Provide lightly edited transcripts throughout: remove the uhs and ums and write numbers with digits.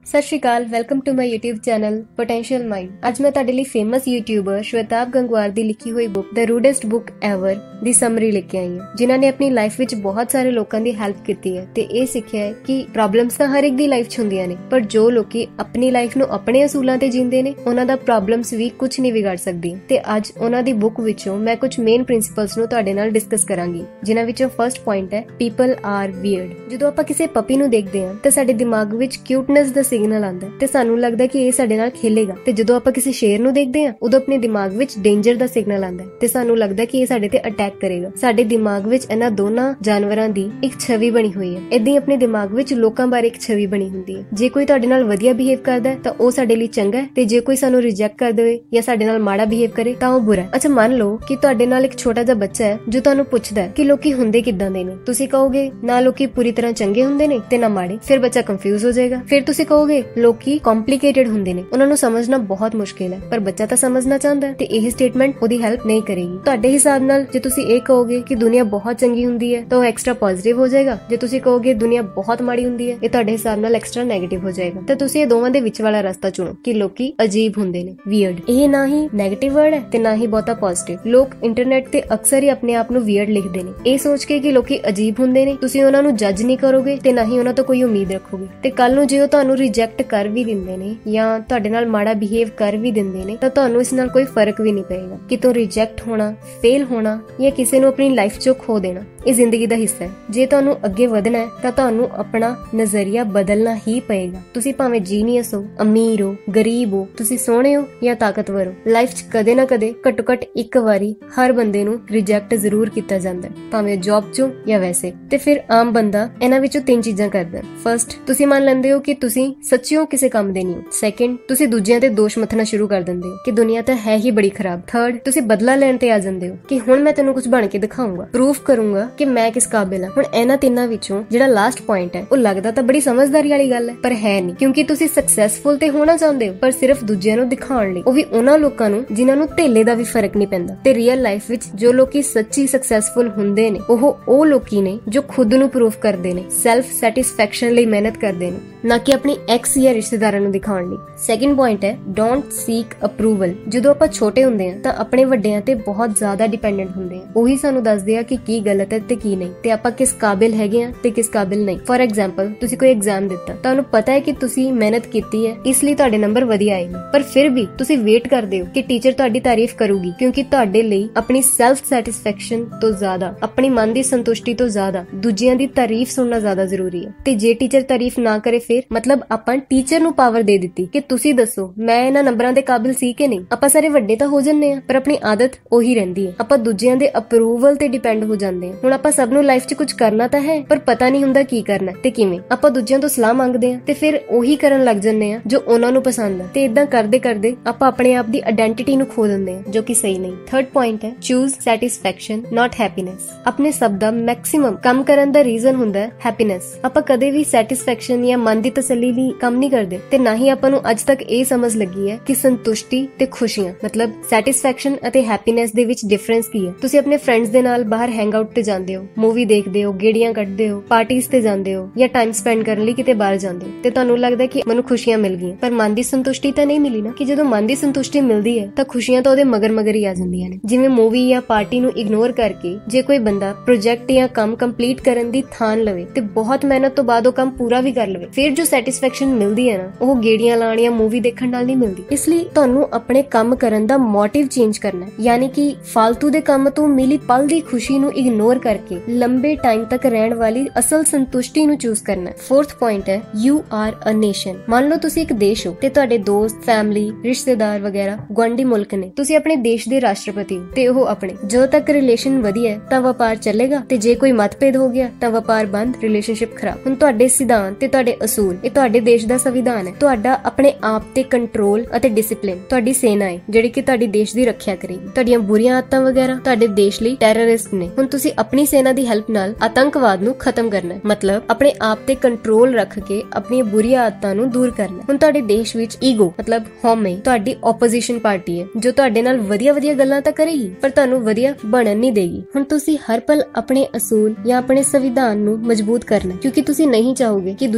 ਸਤਿ Sri Akal, welcome to my YouTube channel potential mind. ਅੱਜ ਮੈਂ ਤੁਹਾਡੇ ਲਈ ਫੇਮਸ ਯੂਟਿਊਬਰ ਸ਼ਵੇਤਾਬ ਗੰਗਵਾਰ ਦੀ ਲਿਖੀ ਹੋਈ book the rudest book ever ਦੀ ਸਮਰੀ ਲੈ ਕੇ ਆਈ ਹਾਂ, ਜਿਨ੍ਹਾਂ ਨੇ ਆਪਣੀ ਲਾਈਫ ਵਿੱਚ ਬਹੁਤ ਸਾਰੇ ਲੋਕਾਂ ਦੀ ਹੈਲਪ ਕੀਤੀ ਹੈ ਤੇ ਇਹ ਸਿੱਖਿਆ ਹੈ ਕਿ ਪ੍ਰੋਬਲਮਸ ਤਾਂ ਹਰ ਇੱਕ ਦੀ ਲਾਈਫ 'ਚ ਹੁੰਦੀਆਂ ਨੇ, ਪਰ ਜੋ ਲੋਕੀ ਆਪਣੀ ਲਾਈਫ ਨੂੰ ਆਪਣੇ ਅਸੂਲਾਂ ਤੇ ਜੀਂਦੇ ਨੇ ਉਹਨਾਂ ਦਾ ਪ੍ਰੋਬਲਮਸ ਵੀ ਕੁਝ ਨਹੀਂ ਵਿਗਾੜ ਸਕਦੀਆਂ। ਤੇ ਅੱਜ ਉਹਨਾਂ ਦੀ ਬੁੱਕ ਵਿੱਚੋਂ ਮੈਂ ਕੁਝ ਮੇਨ ਪ੍ਰਿੰਸੀਪਲਸ ਨੂੰ ਤੁਹਾਡੇ ਨਾਲ ਡਿਸਕਸ ਕਰਾਂਗੀ, ਜਿਨ੍ਹਾਂ ਵਿੱਚੋਂ ਫਰਸਟ ਪੁਆਇੰਟ ਹੈ ਪੀਪਲ ਆਰ ਵੀਅਰਡ। ਜਦੋਂ ਆਪਾਂ ਕਿਸੇ ਪਪੀ ਨੂੰ ਦੇਖਦੇ ਹਾਂ ਤਾਂ ਸਾਡੇ ਦਿਮਾਗ ਵਿੱਚ ਕਿਊਟਨੈਸ ਦਾ ਸਿਗਨਲ ਆਉਂਦਾ ਤੇ ਸਾਨੂੰ ਲੱਗਦਾ ਕਿ ਇਹ ਸਾਡੇ ਨਾਲ ਖੇਲੇਗਾ, ਤੇ ਜਦੋਂ ਆਪਾਂ ਕਿਸੇ ਸ਼ੇਰ ਨੂੰ ਦੇਖਦੇ ਹਾਂ ਉਦੋਂ ਆਪਣੇ ਦਿਮਾਗ ਵਿੱਚ ਡੇਂਜਰ ਦਾ ਸਿਗਨਲ ਆਉਂਦਾ ਤੇ ਸਾਨੂੰ ਲੱਗਦਾ ਕਿ ਇਹ ਸਾਡੇ ਤੇ ਅਟੈਕ ਕਰੇਗਾ। ਸਾਡੇ ਦਿਮਾਗ ਵਿੱਚ ਇਹਨਾਂ ਦੋਨਾਂ ਜਾਨਵਰਾਂ ਦੀ ਇੱਕ ਛਵੀ ਬਣੀ ਹੋਈ ਹੈ। ਏਦਾਂ ਹੀ ਆਪਣੇ ਦਿਮਾਗ ਵਿੱਚ ਲੋਕਾਂ ਬਾਰੇ ਇੱਕ ਛਵੀ ਬਣੀ ਹੁੰਦੀ ਹੈ। ਜੇ ਕੋਈ ਤੁਹਾਡੇ ਨਾਲ ਵਧੀਆ ਬਿਹੇਵ ਕਰਦਾ ਹੈ ਤਾਂ ਉਹ ਸਾਡੇ ਲਈ ਚੰਗਾ ਹੈ, ਤੇ ਜੇ ਕੋਈ ਸਾਨੂੰ ਰਿਜੈਕਟ ਕਰ ਦੇਵੇ ਜਾਂ ਸਾਡੇ ਨਾਲ ਮਾੜਾ ਬਿਹੇਵ ਕਰੇ ਤਾਂ ਉਹ ਬੁਰਾ ਹੈ। ਅੱਛਾ, ਮੰਨ ਲਓ ਕਿ ਤੁਹਾਡੇ ਨਾਲ ਇੱਕ ਛੋਟਾ ਜਿਹਾ ਬੱਚਾ ਹੈ ਜੋ ਤੁਹਾਨੂੰ ਪੁੱਛਦਾ ਹੈ ਕਿ ਲੋਕੀ ਹੁੰਦੇ ਕਿੱਦਾਂ ਦੇ ਨੇ। ਤੁਸੀਂ ਕਹੋਗੇ ਨਾ ਲੋਕੀ ਪੂਰੀ ਤਰ੍ਹਾਂ ਚੰਗੇ ਹੁੰਦੇ ਨੇ ਤੇ ਨਾ ਮਾੜੇ। ਫਿਰ ਬੱਚਾ ਕੰਫਿਊਜ਼ ਹੋ ਜਾਏਗਾ। ਫਿਰ ਤੁਸੀਂ ਕਹੋਗੇ ਲੋਕੀ ਕੰਪਲਿਕੇਟਡ ਹੁੰਦੇ ਨੇ, ਉਹਨਾਂ ਨੂੰ ਸਮਝਣਾ ਬਹੁਤ ਮੁਸ਼ਕਿਲ ਹੈ, ਪਰ ਬੱਚਾ ਤਾਂ ਸਮਝਣਾ ਚਾਹੁੰਦਾ ਹੈ ਤੇ ਇਹ ਸਟੇਟਮੈਂਟ ਉਹਦੀ ਹੈਲਪ ਨਹੀਂ ਕਰੇਗੀ। ਤੁਹਾਡੇ ਹਿਸਾਬ ਨਾਲ ਜੇ ਤੁਸੀਂ ਇਹ ਕਹੋਗੇ ਕਿ ਦੁਨੀਆ ਬਹੁਤ ਚੰਗੀ ਹੁੰਦੀ ਹੈ ਤਾਂ ਉਹ ਐਕਸਟਰਾ ਪੋਜ਼ਿਟਿਵ ਹੋ ਜਾਏਗਾ। ਜੇ ਤੁਸੀਂ ਕਹੋਗੇ ਦੁਨੀਆ ਬਹੁਤ ਮਾੜੀ ਹੁੰਦੀ ਹੈ, ਇਹ ਤੁਹਾਡੇ ਹਿਸਾਬ ਨਾਲ ਐਕਸਟਰਾ ਨੈਗੇਟਿਵ ਹੋ ਜਾਏਗਾ। ਤਾਂ ਤੁਸੀਂ ਇਹ ਦੋਵਾਂ ਦੇ ਵਿੱਚ ਵਾਲਾ ਰਸਤਾ ਚੁਣੋ ਕਿ ਲੋਕੀ ਅਜੀਬ ਹੁੰਦੇ ਨੇ, ਵੀਅਰਡ। ਇਹ ਨਾ ਹੀ ਨੈਗੇਟਿਵ ਵਰਡ ਹੈ ਤੇ ਨਾ ਹੀ ਬਹੁਤਾ ਪੋਜ਼ਿਟਿਵ। ਲੋਕ ਇੰਟਰਨੈਟ ਤੇ ਅਕਸਰ ਹੀ ਆਪਣੇ ਆਪ ਨੂੰ ਵੀਅਰਡ ਲਿਖਦੇ ਨੇ, ਇਹ ਸੋਚ ਕੇ ਕਿ ਲੋਕੀ ਅਜੀਬ ਹੁੰਦੇ ਨੇ। ਤੁਸੀਂ ਉਹਨਾਂ ਨੂੰ ਜੱਜ ਨਹੀਂ ਕਰੋਗੇ ਤੇ ਨਾ ਹੀ ਉਹਨਾਂ ਤੋਂ ਕੋਈ ਉਮੀਦ ਰੱਖੋਗੇ, ਤੇ ਕੱਲ ਨੂੰ ਜੇ ਉਹ ਤੁਹਾਨੂੰ ਰਿਜੈਕਟ ਕਰ ਵੀ ਦਿੰਦੇ ਨੇ ਜਾਂ ਤੁਹਾਡੇ ਨਾਲ ਮਾੜਾ ਬਿਹੇਵ ਕਰ ਵੀ ਦਿੰਦੇ ਨੇ ਤਾਂ ਤੁਹਾਨੂੰ ਇਸ ਨਾਲ ਕੋਈ ਫਰਕ ਵੀ ਨਹੀਂ ਪਏਗਾ। ਕਿਤੋਂ ਰਿਜੈਕਟ ਹੋਣਾ, ਫੇਲ ਹੋਣਾ ਜਾਂ ਕਿਸੇ ਨੂੰ ਆਪਣੀ ਲਾਈਫ 'ਚੋਂ ਖੋ ਦੇਣਾ ਇਹ ਜ਼ਿੰਦਗੀ ਦਾ ਹਿੱਸਾ ਹੈ। ਜੇ ਤੁਹਾਨੂੰ ਅੱਗੇ ਵਧਣਾ ਹੈ ਤਾਂ ਤੁਹਾਨੂੰ ਆਪਣਾ ਨਜ਼ਰੀਆ ਬਦਲਣਾ ਹੀ ਪਏਗਾ। ਤੁਸੀਂ ਭਾਵੇਂ ਜੀਨੀਅਸ ਹੋ, ਅਮੀਰ ਹੋ, ਗਰੀਬ ਹੋ, ਤੁਸੀਂ ਸੋਹਣੇ ਹੋ ਜਾਂ ਤਾਕਤਵਰ ਹੋ, ਲਾਈਫ 'ਚ ਕਦੇ ਨਾ ਕਦੇ ਘੱਟੋ-ਘੱਟ ਇੱਕ ਵਾਰੀ ਹਰ ਬੰਦੇ ਨੂੰ ਰਿਜੈਕਟ ਜ਼ਰੂਰ ਕੀਤਾ ਜਾਂਦਾ ਹੈ, ਭਾਵੇਂ ਜੌਬ 'ਚੋਂ ਜਾਂ ਵੈਸੇ। ਤੇ ਫਿਰ ਆਮ ਬੰਦਾ ਇਹਨਾਂ ਵਿੱਚੋਂ ਤਿੰਨ ਚੀਜ਼ਾਂ ਕਰਦਾ। ਫਰਸਟ, ਤੁਸੀਂ ਮੰਨ ਲੈਂਦੇ ਹੋ ਕਿ ਤੁਸੀਂ ਸੱਚਿਓ ਕਿਸੇ ਕੰਮ ਦੇ ਨਹੀਂ ਹੋ। ਸੈਕਿੰਡ, ਤੁਸੀਂ ਦੂਜਿਆਂ ਤੇ ਦੋਸ਼ ਮੱਥਣਾ ਸ਼ੁਰੂ ਕਰ ਦਿੰਦੇ ਹੋ ਕਿ ਦੁਨੀਆ ਤਾਂ ਹੈ ਹੀ ਬੜੀ ਖਰਾਬ। ਥਰਡ, ਤੁਸੀਂ ਬਦਲਾ ਲੈਣ ਤੇ ਆ ਜਾਂਦੇ ਹੋ ਕਿ ਹੁਣ ਮੈਂ ਤੈਨੂੰ ਕੁਝ ਬਣ ਕੇ ਦਿਖਾਊਂਗਾ, ਪ੍ਰੂਫ ਕਰੂੰਗਾ ਕਿ ਮੈਂ ਕਿਸ ਕਾਬਿਲ ਹਾਂ। ਹੁਣ ਇਹਨਾਂ ਤਿੰਨਾਂ ਵਿੱਚੋਂ ਜਿਹੜਾ ਲਾਸਟ ਪੁਆਇੰਟ ਹੈ ਉਹ ਲੱਗਦਾ ਤਾਂ ਬੜੀ ਸਮਝਦਾਰੀ ਵਾਲੀ ਗੱਲ ਹੈ, ਪਰ ਹੈ ਨਹੀਂ, ਕਿਉਂਕਿ ਤੁਸੀਂ ਸਕਸੈਸਫੁਲ ਤੇ ਹੋਣਾ ਚਾਹੁੰਦੇ ਹੋ ਪਰ ਸਿਰਫ ਦੂਜਿਆਂ ਨੂੰ ਦਿਖਾਉਣ ਲਈ, ਉਹ ਵੀ ਉਹਨਾਂ ਲੋਕਾਂ ਨੂੰ ਜਿਨ੍ਹਾਂ ਨੂੰ ਧੇਲੇ ਦਾ ਵੀ ਫਰਕ ਨਹੀਂ ਪੈਂਦਾ। ਤੇ ਰੀਅਲ ਲਾਈਫ ਵਿੱਚ ਜੋ ਲੋਕੀ ਸੱਚੀ ਸਕਸੈਸਫੁਲ ਹੁੰਦੇ ਨੇ ਉਹ ਲੋਕੀ ਨੇ ਜੋ ਖੁਦ ਨੂੰ ਪ੍ਰੂਫ ਕਰਦੇ ਨੇ, ਸੈਲਫ ਸੈਟੀਸਫੈਕਸ਼ਨ ਲਈ ਮਿਹਨਤ ਕਰਦੇ ਨੇ, ਨਾ ਕਿ ਆਪਣੀ ਐਕਸ ਜਾਂ ਰਿਸ਼ਤੇਦਾਰਾਂ ਨੂੰ ਦਿਖਾਉਣ ਲਈ। ਸੈਕਿੰਡ ਪੁਆਇੰਟ ਹੈ ਡੋਂਟ ਸੀਕ ਅਪਰੂਵਲ। ਜਦੋਂ ਆਪਾਂ ਛੋਟੇ ਹੁੰਦੇ ਹਾਂ ਤਾਂ ਆਪਣੇ ਵੱਡਿਆਂ ਤੇ ਬਹੁਤ ਜ਼ਿਆਦਾ ਡਿਪੈਂਡੈਂਟ ਹੁੰਦੇ ਹਾਂ। ਉਹੀ ਸਾਨੂੰ ਦੱਸਦੇ ਆ ਕਿ ਕੀ ਗਲਤ ਹੈ ਤੇ ਕੀ ਨਹੀਂ, ਤੇ ਆਪਾਂ ਕਿਸ ਕਾਬਿਲ ਹੈਗੇ ਆ ਤੇ ਕਿਸ ਕਾਬਿਲ ਨਹੀਂ। ਫॉर ਐਗਜ਼ਾਮਪਲ, ਤੁਸੀਂ ਕੋਈ ਐਗਜ਼ਾਮ ਦਿੱਤਾ, ਤੁਹਾਨੂੰ ਪਤਾ ਹੈ ਕਿ ਤੁਸੀਂ ਮਿਹਨਤ ਕੀਤੀ ਹੈ, ਇਸ ਲਈ ਤੁਹਾਡੇ ਨੰਬਰ ਵਧੀਆ ਆਏ ਨੇ, ਪਰ ਫਿਰ ਵੀ ਤੁਸੀਂ ਵੇਟ ਕਰਦੇ ਹੋ ਕਿ ਟੀਚਰ ਤੁਹਾਡੀ ਤਾਰੀਫ ਕਰੂਗੀ, ਕਿਉਂਕਿ ਤੁਹਾਡੇ ਲਈ ਆਪਣੀ ਸੈਲਫ ਸੈਟੀਸਫੈਕਸ਼ਨ ਤੋਂ ਜ਼ਿਆਦਾ, ਆਪਣੀ ਮਨ ਦੀ ਸੰਤੁਸ਼ਟੀ ਤੋਂ ਜ਼ਿਆਦਾ ਦੂਜਿਆਂ ਦੀ ਤਾਰੀਫ ਸੁਣਨਾ ਜ਼ਿਆਦਾ ਜ਼ਰੂਰੀ ਹੈ। ਤੇ ਜੇ ਟੀਚਰ ਤਾਰੀਫ ਨਾ ਕਰੇ ਫਿਰ ਮਤਲਬ ਆਪਾਂ ਟੀਚਰ ਨੂੰ ਪਾਵਰ ਦੇ ਦਿੱਤੀ ਕਿ ਤੁਸੀਂ ਦੱਸੋ ਮੈਂ ਇਹਨਾਂ ਨੰਬਰਾਂ ਦੇ ਕਾਬਿਲ ਸੀ ਕਿ ਨਹੀਂ। ਆਪਾਂ ਸਾਰੇ ਵੱਡੇ ਤਾਂ ਹੋ ਜੰਨੇ ਆ, ਪਰ ਆਪਣੀ ਆਦਤ ਉਹੀ ਰਹਿੰਦੀ ਹੈ, ਆਪਾਂ ਦੂਜਿਆਂ ਦੇ ਅਪਰੂਵਲ ਤੇ ਡਿਪੈਂਡ ਹੋ ਜਾਂਦੇ ਹਾਂ। ਹੁਣ ਆਪਾਂ ਸਭ ਨੂੰ ਲਾਈਫ 'ਚ ਕੁਝ ਕਰਨਾ ਤਾਂ ਹੈ, ਪਰ ਪਤਾ ਨਹੀਂ ਹੁੰਦਾ ਕੀ ਕਰਨਾ ਤੇ ਕਿਵੇਂ। ਆਪਾਂ ਦੂਜਿਆਂ ਤੋਂ ਸਲਾਹ ਮੰਗਦੇ ਆ ਤੇ ਫਿਰ ਉਹੀ ਕਰਨ ਲੱਗ ਜੰਨੇ ਆ ਜੋ ਉਹਨਾਂ ਨੂੰ ਪਸੰਦ ਆ, ਤੇ ਇਦਾਂ ਕਰਦੇ ਕਰਦੇ ਆਪਾਂ ਆਪਣੇ ਆਪ ਦੀ ਆਇਡੈਂਟੀਟੀ ਨੂੰ ਖੋ ਦਿੰਦੇ ਆ, ਜੋ ਕਿ ਸਹੀ ਨਹੀਂ। ਥਰਡ ਪੁਆਇੰਟ ਹੈ ਚੂਜ਼ ਸੈਟੀਸਫੈਕਸ਼ਨ ਨਾਟ ਹੈਪੀਨੈਸ। ਆਪਣੇ ਸਭ ਦਾ ਮੈਕਸਿਮਮ ਕੰਮ ਕਰਨ ਦਾ ਰੀਜ਼ਨ ਹੁੰਦਾ ਹੈ ਹੈਪੀਨੈਸ। ਆਪਾਂ ਕਦੇ ਵੀ ਸੈਟੀਸਫੈਕਸ਼ਨ ਜਾਂ ਮਨ ਦੀ ਤਸੱਲੀ ਲਈ ਕੰਮ ਨਹੀਂ ਕਰਦੇ, ਤੇ ਨਾ ਹੀ ਆਪਾਂ ਨੂੰ ਅੱਜ ਤੱਕ ਇਹ ਸਮਝ ਲੱਗੀ ਹੈ ਕਿ ਸੰਤੁਸ਼ਟੀ ਤੇ ਖੁਸ਼ੀਆਂ ਮਤਲਬ ਸੈਟੀਸਫੈਕਸ਼ਨ ਅਤੇ ਹੈਪੀਨੈਸ ਦੇ ਵਿੱਚ ਡਿਫਰੈਂਸ ਕੀ ਹੈ। ਤੁਸੀਂ ਆਪਣੇ ਫਰੈਂਡਸ ਦੇ ਨਾਲ ਬਾਹਰ ਹੈਂਗ ਆਊਟ ਤੇ ਜਾਂਦੇ ਹੋ, ਮੂਵੀ ਦੇਖਦੇ ਹੋ, ਗੇੜੀਆਂ ਕੱਢਦੇ ਹੋ, ਪਾਰਟੀਜ਼ ਤੇ ਜਾਂਦੇ ਹੋ ਜਾਂ ਟਾਈਮ ਸਪੈਂਡ ਕਰਨ ਲਈ ਕਿਤੇ ਬਾਹਰ ਜਾਂਦੇ ਹੋ, ਤੇ ਤੁਹਾਨੂੰ ਲੱਗਦਾ ਕਿ ਮੈਨੂੰ ਖੁਸ਼ੀਆਂ ਮਿਲ ਗਈਆਂ, ਪਰ ਮਨ ਦੀ ਸੰਤੁਸ਼ਟੀ ਤਾਂ ਨਹੀਂ ਮਿਲੀ ਨਾ। ਕਿ ਜਦੋਂ ਮਨ ਦੀ ਸੰਤੁਸ਼ਟੀ ਮਿਲਦੀ ਹੈ ਤਾਂ ਖੁਸ਼ੀਆਂ ਤਾਂ ਉਹਦੇ ਮਗਰ ਹੀ ਆ ਜਾਂਦੀਆਂ ਨੇ। ਜਿਵੇਂ ਮੂਵੀ ਜਾਂ ਪਾਰਟੀ ਨੂੰ ਇਗਨੋਰ ਕਰਕੇ ਜੇ ਕੋਈ ਬੰਦਾ ਪ੍ਰੋਜੈਕਟ ਜਾਂ ਕੰਮ ਕੰਪਲੀਟ ਕਰਨ ਦੀ ਥਾਨ ਲਵੇ ਤੇ ਬਹੁਤ ਮਿਹਨਤ ਤੋਂ ਬਾਅਦ ਉਹ ਕੰਮ ਪੂਰਾ ਵੀ ਕਰ ਲਵੇ, ਫਿਰ ਜੋ ਸੈਟੀਸਫੈਕਸ਼ਨ ਮਿਲਦੀ ਹੈ ਨਾ, ਉਹ ਗੇੜੀਆਂ ਲਾਣ ਜਾਂ ਮੂਵੀ ਦੇਖਣ ਨਾਲ ਨਹੀਂ ਮਿਲਦੀ। ਇਸ ਲਈ ਤੁਹਾਨੂੰ ਆਪਣੇ ਕੰਮ ਕਰਨ ਦਾ ਮੋਟਿਵ ਚੇਂਜ ਕਰਨਾ ਹੈ, ਯਾਨੀ ਕਿ ਫालतू ਦੇ ਕੰਮ ਤੋਂ ਮਿਲੀ ਪਲ ਦੀ ਖੁਸ਼ੀ ਨੂੰ ਇਗਨੋਰ ਕਰਕੇ ਲੰਬੇ ਟਾਈਮ ਤੱਕ ਰਹਿਣ ਵਾਲੀ ਅਸਲ ਸੰਤੁਸ਼ਟੀ ਨੂੰ ਚੂਜ਼ ਕਰਨਾ ਹੈ। ਫੋਰਥ ਪੁਆਇੰਟ ਹੈ ਯੂ ਆਰ ਅ ਨੇਸ਼ਨ। ਮੰਨ ਲਓ ਤੁਸੀਂ ਇੱਕ ਦੇਸ਼ ਹੋ ਤੇ ਤੁਹਾਡੇ ਦੋਸਤ, ਫੈਮਿਲੀ, ਰਿਸ਼ਤੇਦਾਰ ਵਗੈਰਾ ਗੁਆਂਢੀ ਮੁਲਕ ਨੇ। ਤੁਸੀਂ ਆਪਣੇ ਦੇਸ਼ ਦੇ ਰਾਸ਼ਟਰਪਤੀ ਤੇ ਉਹ ਆਪਣੇ। ਜਦੋਂ ਤੱਕ ਰਿਲੇਸ਼ਨ ਵਧੀਆ ਹੈ ਤਾਂ ਵਪਾਰ ਚੱਲੇਗਾ, ਤੇ ਜੇ ਕੋਈ ਮਤਭੇਦ ਹੋ ਗਿਆ ਤਾਂ ਵਪਾਰ ਬੰਦ, ਰਿਲੇਸ਼ਨਸ਼ਿਪ ਖਰਾਬ। ਹੁਣ ਤੁਹਾਡੇ ਸਿਧਾਂਤ ਤੇ ਤੁਹਾਡੇ ਅਸੂਲ ਇਹ ਤੁਹਾਡੇ ਦੇਸ਼ ਦਾ ਸੰਵਿਧਾਨ ਹੈ। ਤੁਹਾਡਾ ਆਪਣੇ ਆਪ ਤੇ ਕੰਟਰੋਲ ਅਤੇ ਡਿਸਿਪਲਿਨ ਤੁਹਾਡੀ ਸੇਨਾ ਹੈ ਜਿਹੜੀ ਕਿ ਤੁਹਾਡੇ ਦੇਸ਼ ਦੀ ਰੱਖਿਆ ਕਰੇਗੀ। ਤੁਹਾਡੀਆਂ ਬੁਰੀਆਂ ਆਦਤਾਂ ਵਗੈਰਾ ਤੁਹਾਡੇ ਦੇਸ਼ ਲਈ ਟੈਰਰਿਸਟ ਨੇ। ਹੁਣ ਤੁਸੀਂ ਆਪਣੀ ਸੇਨਾ ਦੀ ਹੈਲਪ ਨਾਲ ਆਤੰਕਵਾਦ ਨੂੰ ਖਤਮ ਕਰਨਾ ਹੈ, ਮਤਲਬ ਆਪਣੇ ਆਪ ਤੇ ਕੰਟਰੋਲ ਰੱਖ ਕੇ ਆਪਣੀਆਂ ਬੁਰੀਆਂ ਆਦਤਾਂ ਨੂੰ ਦੂਰ ਕਰਨਾ। ਹੁਣ ਤੁਹਾਡੇ ਦੇਸ਼ ਵਿੱਚ ਈਗੋ ਮਤਲਬ ਹਉਮੈ ਤੁਹਾਡੀ ਆਪੋਜੀਸ਼ਨ ਪਾਰਟੀ ਹੈ, ਜੋ ਤੁਹਾਡੇ ਨਾਲ ਵਧੀਆ ਗੱਲਾਂ ਤਾਂ ਕਰੇਗੀ ਪਰ ਤੁਹਾਨੂੰ ਵਧੀਆ ਬਣਨ ਨਹੀਂ ਦੇਗੀ। ਹੁਣ ਤੁਸੀਂ ਹਰ ਪਲ ਆਪਣੇ ਅਸੂਲ ਜਾਂ ਆਪਣੇ ਸੰਵਿਧਾਨ ਨੂੰ ਮਜ਼ਬੂਤ ਕਰਨਾ, ਕਿਉਂਕਿ ਤੁਸੀਂ ਨਹੀਂ ਚਾਹੋਗੇ ਕਿ ਦੂਜਾ ਦੇਸ਼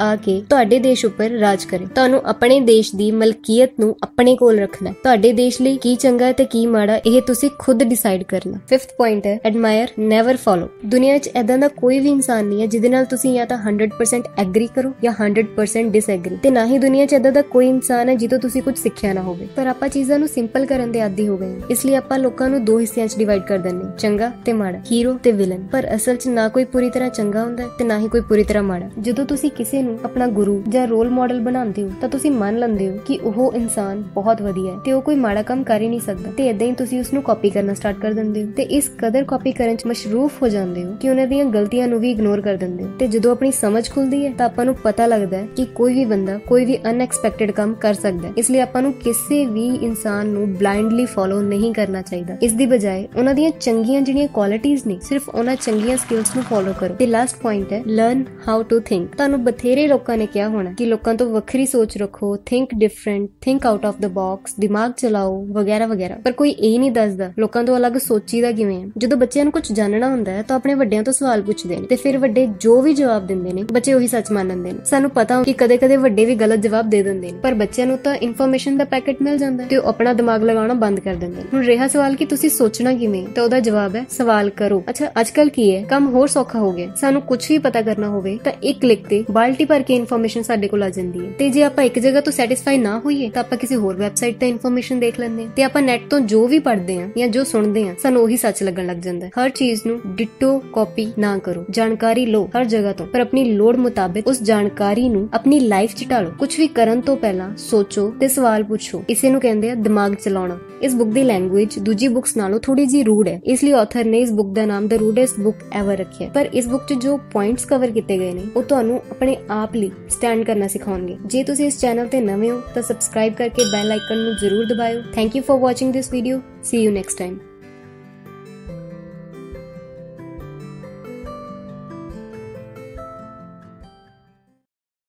ਆ ਕੇ ਤੁਹਾਡੇ ਦੇਸ਼ ਉੱਪਰ ਰਾਜ ਕਰੇ। ਤੁਹਾਨੂੰ ਆਪਣੇ ਦੇਸ਼ ਦੀ ਮਲਕੀਅਤ ਨੂੰ ਆਪਣੇ ਕੋਲ ਰੱਖਣਾ। ਤੁਹਾਡੇ ਦੇਸ਼ ਲਈ ਕੀ ਚੰਗਾ ਹੈ ਤੇ ਕੀ ਮਾੜਾ ਇਹ ਤੁਸੀਂ ਖੁਦ ਡਿਸਾਈਡ ਕਰਨਾ। 5th ਪੁਆਇੰਟ ਹੈ ਐਡਮਾਇਰ ਨੈਵਰ ਫੋਲੋ। ਦੁਨੀਆ 'ਚ ਏਦਾਂ ਦਾ ਕੋਈ ਵੀ ਇਨਸਾਨ ਨਹੀਂ ਹੈ ਜਿਹਦੇ ਨਾਲ ਤੁਸੀਂ ਜਾਂ ਤਾਂ 100% ਐਗਰੀ ਕਰੋ ਜਾਂ 100% ਡਿਸਐਗਰੀ, ਤੇ ਨਾ ਹੀ ਦੁਨੀਆ 'ਚ ਏਦਾਂ ਦਾ ਕੋਈ ਇਨਸਾਨ ਹੈ ਜਿੱਦੋਂ ਤੁਸੀਂ ਕੁਝ ਸਿੱਖਿਆ ਨਾ ਹੋਵੇ। ਪਰ ਆਪਾਂ ਚੀਜ਼ਾਂ ਨੂੰ ਸਿੰਪਲ ਕਰਨ ਦੇ ਆਦੀ ਹੋ ਗਏ, ਇਸ ਲਈ ਆਪਾਂ ਲੋਕਾਂ ਨੂੰ ਦੋ ਹਿੱਸਿਆਂ 'ਚ ਡਿਵਾਈਡ ਕਰ ਦਿੰਦੇ, ਚੰਗਾ ਤੇ ਮਾੜਾ, ਹੀਰੋ ਤੇ ਵਿਲਨ। ਪਰ ਅਸਲ 'ਚ ਨਾ ਕੋਈ ਪੂਰੀ ਤਰ੍ਹਾਂ ਚੰਗਾ ਹੁੰਦਾ ਤੇ ਨਾ ਹੀ ਕੋਈ ਪੂਰੀ ਤਰ੍ਹਾਂ ਮਾੜਾ। ਜਦੋਂ ਤੁਸੀਂ ਕਿਸੇ ਨੂੰ ਆਪਣਾ ਗੁਰੂ ਜਾਂ ਰੋਲ ਮਾਡਲ ਬਣਾਉਂਦੇ ਹੋ ਤਾਂ ਤੁਸੀਂ ਮੰਨ ਲੈਂਦੇ ਹੋ ਕਿ ਉਹ ਇਨਸਾਨ ਬਹੁਤ ਵਧੀਆ ਹੈ ਤੇ ਉਹ ਕੋਈ ਮਾੜਾ ਕੰਮ ਕਰ ਹੀ ਨਹੀਂ ਸਕਦਾ, ਤੇ ਏਦਾਂ ਹੀ ਤੁਸੀਂ ਉਸਨੂੰ ਕਾਪੀ ਕਰਨਾ ਸਟਾਰਟ ਕਰ ਦਿੰਦੇ ਹੋ ਤੇ ਇਸ ਕਦਰ ਕਾਪੀ ਕਰਨ 'ਚ ਮਸ਼ਰੂਫ ਹੋ ਜਾਂਦੇ ਹੋ ਕਿ ਉਹਨਾਂ ਦੀਆਂ ਗਲਤੀਆਂ ਨੂੰ ਵੀ ਇਗਨੋਰ ਕਰ ਦਿੰਦੇ ਹੋ। ਤੇ ਜਦੋਂ ਆਪਣੀ ਸਮਝ ਖੁੱਲਦੀ ਹੈ ਤਾਂ ਆਪਾਂ ਨੂੰ ਪਤਾ ਲੱਗਦਾ ਹੈ ਕਿ ਕੋਈ ਵੀ ਬੰਦਾ ਕੋਈ ਵੀ ਅਨਐਕਸਪੈਕਟਡ ਕੰਮ ਕਰ ਸਕਦਾ ਹੈ। ਇਸ ਲਈ ਆਪਾਂ ਨੂੰ ਕਿਸੇ ਵੀ ਇਨਸਾਨ ਨੂੰ ਬਲਾਈਂਡਲੀ ਫੋਲੋ ਨਹੀਂ ਕਰਨਾ ਚਾਹੀਦਾ। ਇਸ ਦੀ ਬਜਾਏ ਉਹਨਾਂ ਦੀਆਂ ਚੰਗੀਆਂ ਜਿਹੜੀਆਂ ਕੁਆਲਿਟੀਆਂ ਨੇ ਸਿਰਫ ਉਹਨਾਂ ਚੰਗੀਆਂ ਸਕਿੱਲਸ ਨੂੰ ਫੋਲੋ ਕਰੋ। ਤੇ ਲਾਸਟ ਪੁਆਇੰਟ ਹੈ ਲਰਨ ਹਾਊ ਟੂ ਥਿੰਕ। ਤੁਹਾਨੂੰ ਬਥੇਰੇ ਲੋਕਾਂ ਨੇ ਕਿਹਾ ਹੋਣਾ ਕਿ ਲੋਕਾਂ ਤੋਂ ਵੱਖਰੀ ਸੋਚ ਰੱਖੋ, think different, think out of the box, ਦਿਮਾਗ ਚਲਾਓ ਵਗੈਰਾ ਵਗੈਰਾ, ਪਰ ਕੋਈ ਇਹ ਨਹੀਂ ਦੱਸਦਾ ਲੋਕਾਂ ਤੋਂ ਅਲੱਗ ਸੋਚੀਦਾ ਕਿਵੇਂ ਹੈ। ਜਦੋਂ ਬੱਚਿਆਂ ਨੂੰ ਕੁਝ ਜਾਣਨਾ ਹੁੰਦਾ ਹੈ ਤਾਂ ਆਪਣੇ ਵੱਡਿਆਂ ਤੋਂ ਸਵਾਲ ਪੁੱਛਦੇ ਨੇ ਤੇ ਫਿਰ ਵੱਡੇ ਜੋ ਵੀ ਜਵਾਬ ਦਿੰਦੇ ਨੇ ਬੱਚੇ ਉਹੀ ਸੱਚ ਮੰਨ ਲੈਂਦੇ ਨੇ। ਸਾਨੂੰ ਪਤਾ ਕਿ ਕਦੇ-ਕਦੇ ਵੱਡੇ ਵੀ ਗਲਤ ਜਵਾਬ ਦੇ ਦਿੰਦੇ ਨੇ, ਪਰ ਬੱਚਿਆਂ ਨੂੰ ਤਾਂ ਇਨਫੋਰਮੇਸ਼ਨ ਦਾ ਪੈਕੇਟ ਮਿਲ ਜਾਂਦਾ ਤੇ ਉਹ ਆਪਣਾ ਦਿਮਾਗ ਲਗਾਉਣਾ ਬੰਦ ਕਰ ਦਿੰਦੇ ਨੇ। ਹੁਣ ਰਿਹਾ ਸਵਾਲ ਕਿ ਤੁਸੀਂ ਸੋਚਣਾ ਕਿਵੇਂ, ਤਾਂ ਉਹਦਾ ਜਵਾਬ ਹੈ ਸਵਾਲ ਕਰੋ। ਅੱਛਾ ਅੱਜਕੱਲ ਕੀ ਹੈ, ਕੰਮ ਹੋਰ ਸੌਖਾ ਹੋ ਗਿਆ। ਸਾਨੂੰ ਕੁਝ ਵੀ ਪਤਾ ਕਰਨਾ ਹੋਵੇ ਤਾਂ ਇੱਕ ਕਲਿੱਕ ਤੇ ਬਾਲਟੀ ਭਰ ਕੇ ਇਨਫੋਰਮੇਸ਼ਨ ਸਾਡੇ ਕੋਲ ਆ ਜਾਂਦੀ ਹੈ। ਤੇ ਜੇ ਆਪਾਂ ਇੱਕ ਜਗ੍ਹਾ ਤੋਂ ਸੈਟੀਸਫਾਈ ਨਾ ਹੋਈਏ ਤਾਂ ਆਪਾਂ ਕਿਸੇ ਹੋਰ ਵੈਬਸਾਈਟ ਤੇ ਇਨਫੋਰਮੇਸ਼ਨ ਦੇਖ ਲੈਂਦੇ ਹਾਂ ਤੇ ਆਪਾਂ ਨੈਟ ਤੋਂ ਜੋ ਵੀ ਪੜ੍ਹਦੇ ਹਾਂ ਜਾਂ ਜੋ ਸੁਣਦੇ ਹਾਂ ਸਾਨੂੰ ਉਹੀ ਸੱਚ ਲੱਗਣ ਲੱਗ ਜਾਂਦਾ ਹੈ। ਹਰ ਚੀਜ਼ ਨੂੰ ਡਿਟੋ ਕਾਪੀ ਨਾ ਕਰੋ, ਜਾਣਕਾਰੀ ਲਓ ਹਰ ਜਗ੍ਹਾ ਤੋਂ, ਪਰ ਆਪਣੀ ਲੋੜ ਮੁਤਾਬਿਕ ਉਸ ਜਾਣਕਾਰੀ ਨੂੰ ਆਪਣੀ ਲਾਈਫ 'ਚ ਢਾਲੋ। ਕੁਝ ਵੀ ਕਰਨ ਤੋਂ ਪਹਿਲਾਂ ਸੋਚੋ ਤੇ ਸਵਾਲ ਪੁੱਛੋ। ਇਸੇ ਨੂੰ ਕਹਿੰਦੇ ਆ ਦਿਮਾਗ ਚਲਾਉਣਾ। ਇਸ ਬੁੱਕ ਦੀ ਲੈਂਗੁਏਜ ਦੂਜੀ ਬੁੱਕਸ ਨਾਲੋਂ ਥੋੜੀ ਜਿਹੀ ਰੂਡ ਹੈ, ਇਸ ਲਈ ਆਥਰ ਨੇ ਇਸ ਬੁੱਕ ਦਾ ਨਾਮ ਦ ਰੂਡੈਸਟ ਬੁੱਕ ਐਵਰ ਰੱਖਿਆ। ਪਰ ਇਸ ਬੁੱਕ 'ਚ ਜੋ ਪੁਆਇੰਟਸ ਕਵਰ ਕੀਤੇ ਗਏ ਨੇ ਉਹ ਤੁਹਾਨੂੰ ਆਪਣੇ ਆਪ ਲਈ ਸਟੈਂਡ ਕਰਨਾ ਸਿਖਾਉਣਗੇ। ਜੇ ਤੁਸੀਂ ਇਸ ਚੈਨਲ ਤੇ ਨਵੇਂ ਹੋ ਤਾਂ ਸਬਸਕ੍ਰਾਈਬ ਕਰਕੇ ਬੈਲ ਆਈਕਨ ਨੂੰ ਜ਼ਰੂਰ ਦਬਾਇਓ। Thank you for watching this video. See you next time.